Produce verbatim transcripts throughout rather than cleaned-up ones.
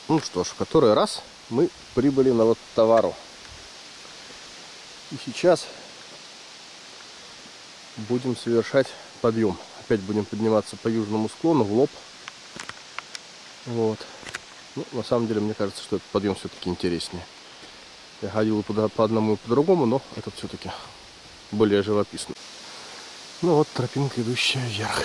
Ну что ж, в который раз мы прибыли на вот товару. И сейчас будем совершать подъем. Опять будем подниматься по южному склону в лоб. Вот. Ну, на самом деле, мне кажется, что этот подъем все-таки интереснее. Я ходил туда по одному и по другому, но этот все-таки более живописный. Ну вот тропинка, идущая вверх.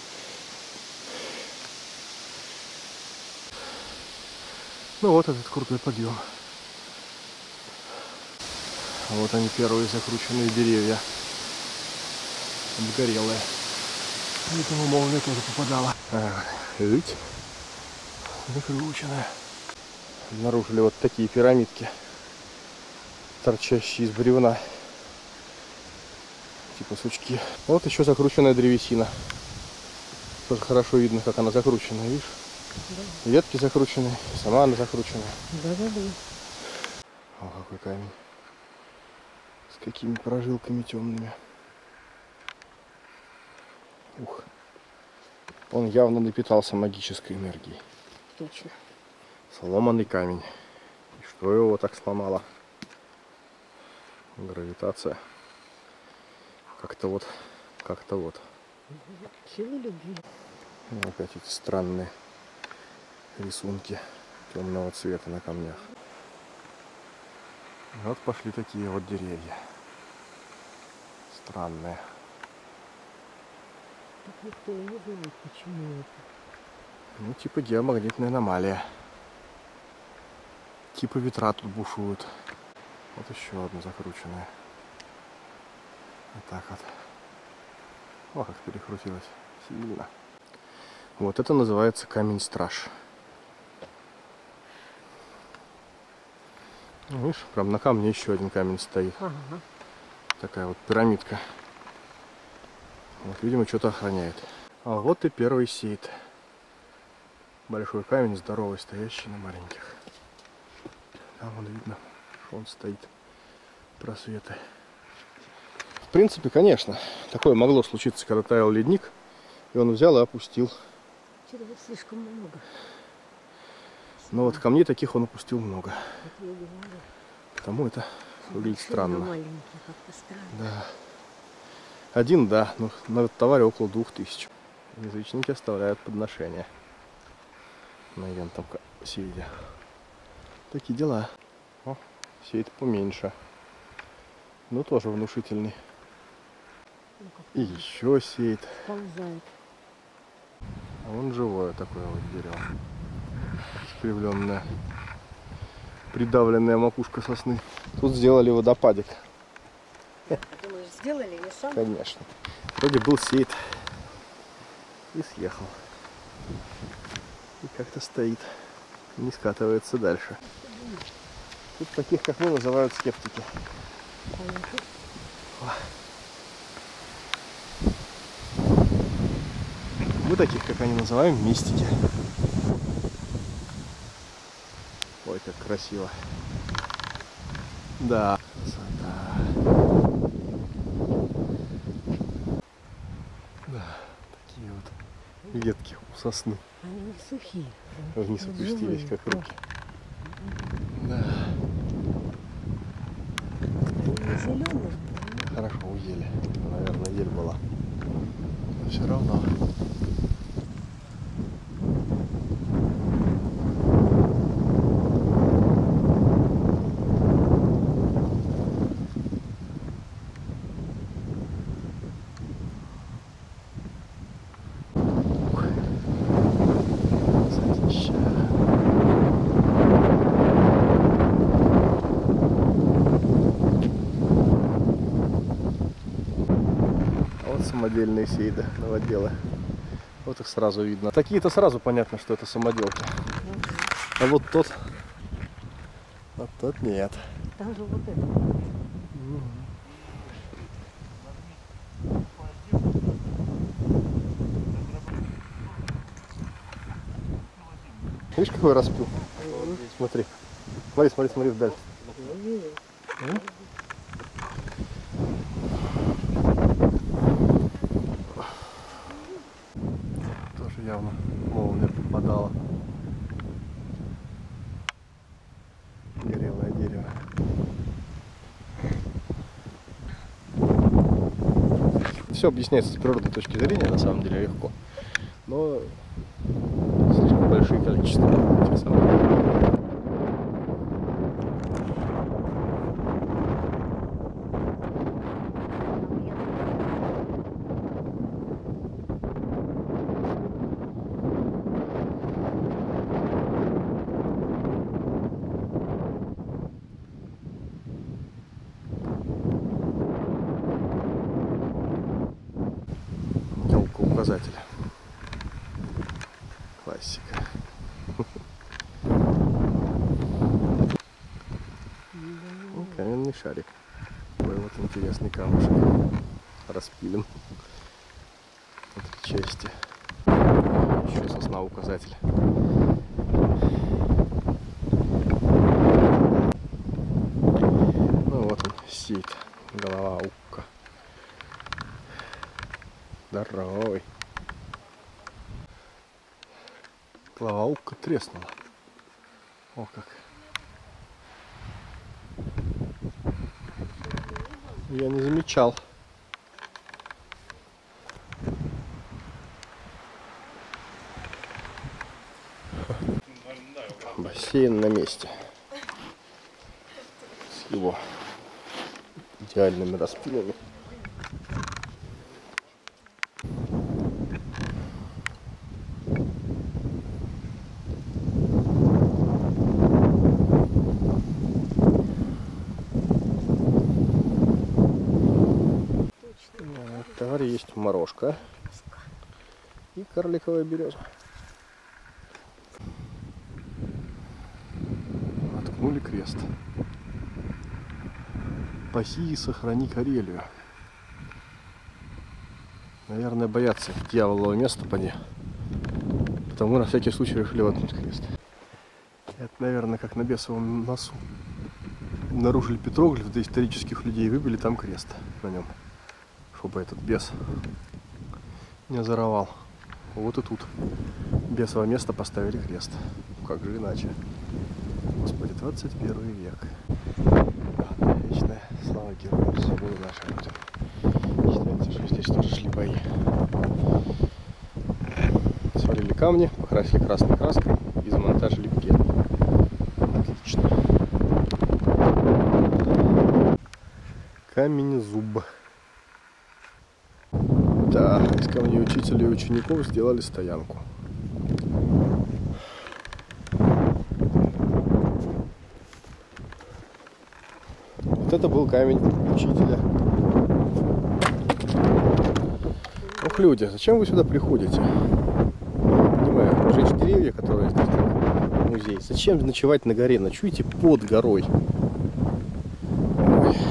Ну вот этот крутой подъем. Вот они, первые закрученные деревья. Обгорелые. Поэтому молния тоже попадала. А, видите? Закрученная. Обнаружили вот такие пирамидки, торчащие из бревна. Типа сучки. Вот еще закрученная древесина. Тоже хорошо видно, как она закручена, видишь? Да. Ветки закручены, сама она закручена. Да-да-да. О, какой камень. С какими прожилками темными. Ух. Он явно напитался магической энергией. Точно. Сломанный камень. И что его так сломало? Гравитация. Как-то вот, как-то вот. Сила любви. И опять эти странные рисунки темного цвета на камнях. Вот пошли такие вот деревья. Странные. Так никто не знает, почему это. Ну, типа геомагнитная аномалия. Типа ветра тут бушуют. Вот еще одна закрученная. Вот так вот. О, как перекрутилась. Сильно. Вот это называется камень-страж. Видишь, прям на камне еще один камень стоит. Ага. Такая вот пирамидка. Вот, видимо, что-то охраняет. А вот и первый сейт. Большой камень, здоровый, стоящий на маленьких. Там вон видно, что он стоит. Просветы. В принципе, конечно, такое могло случиться, когда таял ледник. И он взял и опустил. Что-то вот слишком много. Но вот камней таких он опустил много. Вот я говорю. Потому это выглядит странно. Маленький, как-то странно. Да. Один, да, но на товаре около двух тысяч. Язычники оставляют подношения на ивентом сейде. Такие дела. О, сейд поменьше. Но тоже внушительный. Ну, И еще сейд. ползает. А вон живое такое вот дерево. Искривленное. Придавленная макушка сосны. Тут сделали водопадик. Думаешь, сделали или сам? Конечно. Вроде был сейд. И съехал. И как-то стоит. Не скатывается дальше. Тут таких, как мы, называют скептики. Мы таких, как они называем, мистики. Ой, как красиво. Да. Красота. Да, такие вот ветки у сосны. Они не сухие. Вниз опустились, как руки. Да. Они зеленые. Хорошо уели. Наверное, ель была. Но все равно. Самодельные сейды, новоделы. Вот их сразу видно. Такие-то сразу понятно, что это самоделки. А вот тот, вот тот нет. Там же вот это. Видишь, какой распил? Смотри. Смотри, смотри, смотри вдаль. Тоже явно молния попадала. все объясняется с природной точки зрения, на самом деле легко. Но слишком большие количества этих самых. Указатель. Классика. Ну, каменный шарик. Такой вот интересный камушек. Распилен. Вот в части. Еще сосна указатель. Ну вот он сидит. Голова укка. Здоровый. Голова укка треснула. О как. Я не замечал. Бассейн на месте. С его идеальными распилами. Товар есть морожка и карликовая береза. Воткнули крест. Паси и сохрани Карелию. Наверное, боятся дьяволового места поди. Потому на всякий случай решили воткнуть крест. Это, наверное, как на бесовом носу. Обнаружили петроглиф доисторических людей и выбили там крест на нем. Чтобы этот бес не озоровал. Вот и тут бесово место поставили крест. Как же иначе? Господи, двадцать первый век. Ладно, вечная слава героям, свободу нашей Родины. Считается, что здесь тоже шли бои. Свалили камни, покрасили красной краской и замонтажили пену. Отлично. Камень зуб. Да, из камней учителей и учеников сделали стоянку. Вот это был камень учителя. Ох, люди, зачем вы сюда приходите? Понимаю, жечь деревья, которые здесь как музей. Зачем ночевать на горе? Ночуйте под горой. Ой.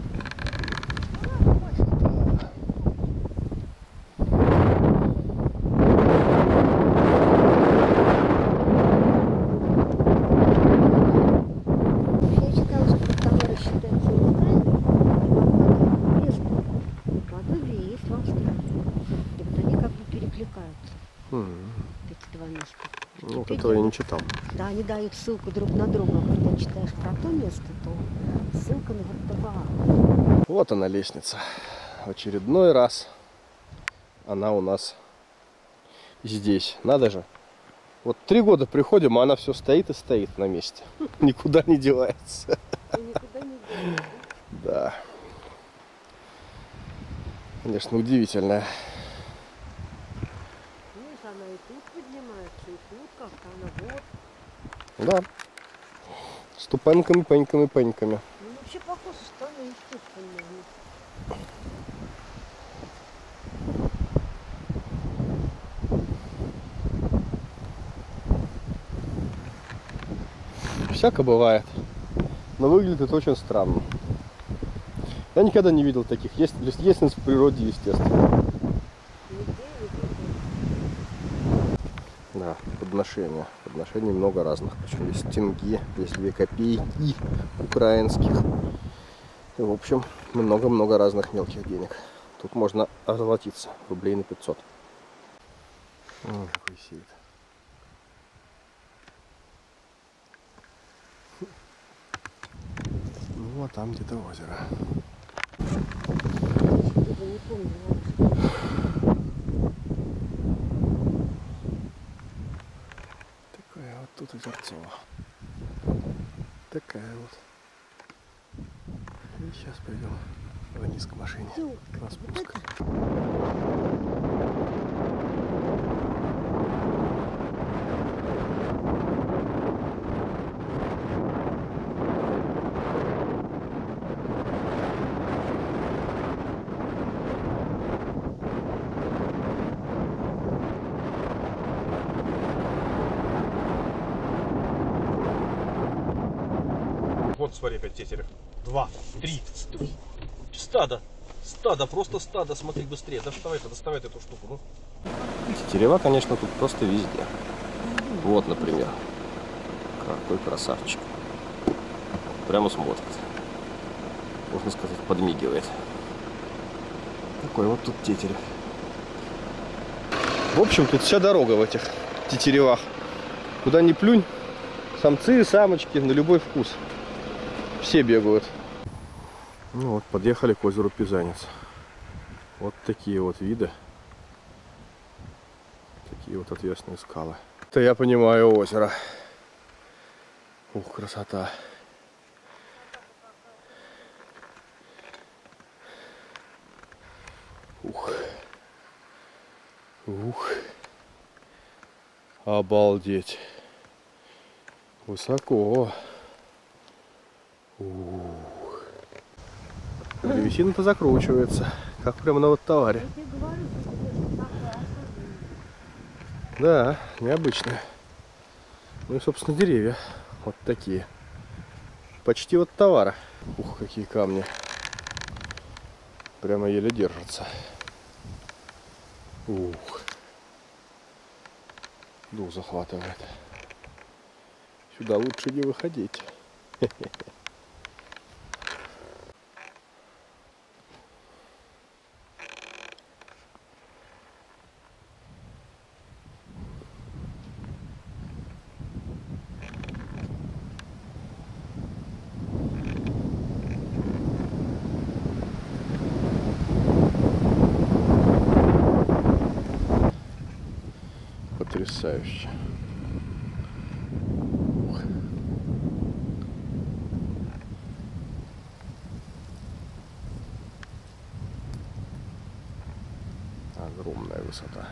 Ну, вот этого я не читал. Да, они дают ссылку друг на друга. Когда читаешь про то место, то ссылка на вот. Вот она лестница. В очередной раз она у нас здесь. Надо же. Вот три года приходим, а она все стоит и стоит на месте. Никуда не девается. Никуда не девается. Да. Конечно, удивительная. Она и тут поднимается, и тут как-то она вот. Да. Ступеньками, пеньками, пеньками. Ну вообще похоже, что она естественная. Всяко бывает. Но выглядит это очень странно. Я никогда не видел таких. Есть лестниц в природе, естественно. Да, подношения. Подношений много разных. Причем есть тенге, есть две копейки украинских. И, в общем, много-много разных мелких денег. Тут можно озолотиться рублей на пятьсот. О, какой сидит. Ну, а там где-то озеро. Откуда, не помню. Такая вот тут озерцова. Такая вот. И сейчас пойдем вниз к машине. На спуск. Вот смотри, опять тетерев. Два, три. Стадо. Стадо, просто стадо. Смотри быстрее. Доставай-то, доставай эту штуку. Ну. Тетерева, конечно, тут просто везде. Вот, например. Какой красавчик. Прямо смотрит. Можно сказать, подмигивает. Такой вот тут тетерев. В общем, тут вся дорога в этих тетеревах. Куда ни плюнь, самцы и самочки на любой вкус. Все бегают. Ну вот, подъехали к озеру Пизанец. Вот такие вот виды. Такие вот отвесные скалы. Это я понимаю озеро. Ух, красота. Ух. Ух. Обалдеть. Высоко. Ух. Древесина-то закручивается, как прямо на вот товаре. Да, необычно. Ну и, собственно, деревья вот такие. Почти вот товара. Ух, какие камни. Прямо еле держатся. Ух. Дух захватывает. Сюда лучше не выходить. Потрясающе. Ух. Огромная высота.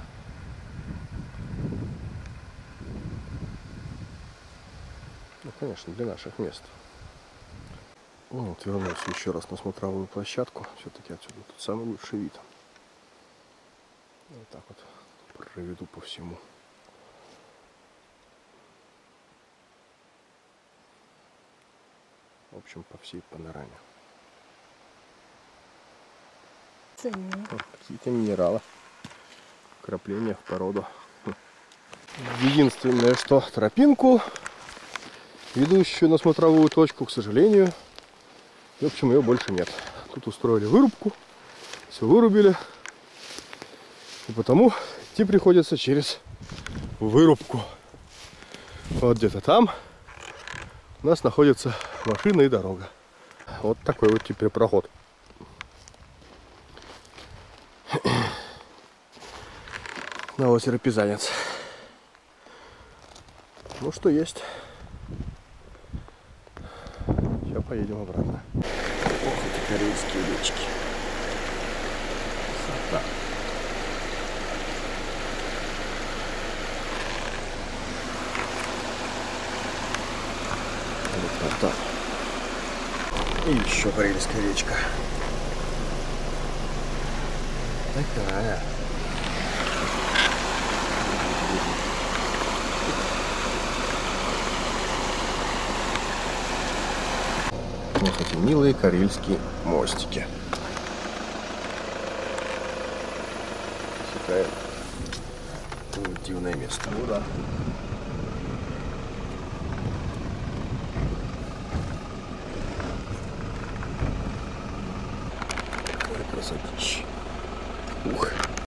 Ну, конечно, для наших мест. Ну, вот вернулся еще раз на смотровую площадку. Все-таки отсюда тут самый лучший вид. Вот так вот проведу по всему. В общем, по всей панораме. Какие-то минералы. Вкрапления в породу. Единственное, что тропинку, ведущую на смотровую точку, к сожалению, в общем, ее больше нет. Тут устроили вырубку, все вырубили. И потому идти приходится через вырубку. Вот где-то там у нас находится машина и дорога. Вот такой вот теперь проход. На озеро Пизанец. Ну что есть. Сейчас поедем обратно. Ох, эти карельские речки. Красота. Вот так. И еще карельская речка. Такая. Вот эти милые карельские мостики. Такое дивное место. Ну да. Какая красотища. Ух.